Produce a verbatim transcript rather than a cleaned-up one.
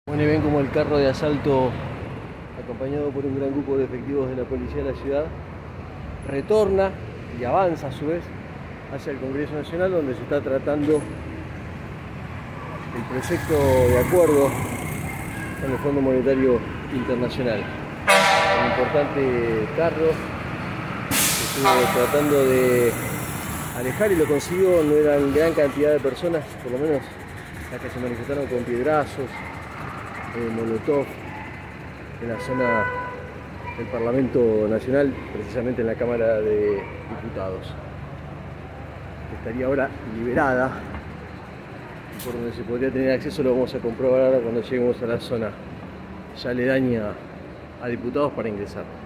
Bueno, y ven como el carro de asalto, acompañado por un gran grupo de efectivos de la policía de la ciudad, retorna y avanza a su vez hacia el Congreso Nacional, donde se está tratando el proyecto de acuerdo con el Fondo Monetario Internacional. Un importante carro que estuvo tratando de alejar y lo consiguió. No eran gran cantidad de personas, por lo menos las que se manifestaron con piedrazos, eh, molotov, en la zona del Parlamento Nacional, precisamente en la Cámara de Diputados. Estaría ahora liberada, por donde se podría tener acceso. Lo vamos a comprobar ahora cuando lleguemos a la zona ya aledaña a Diputados para ingresar.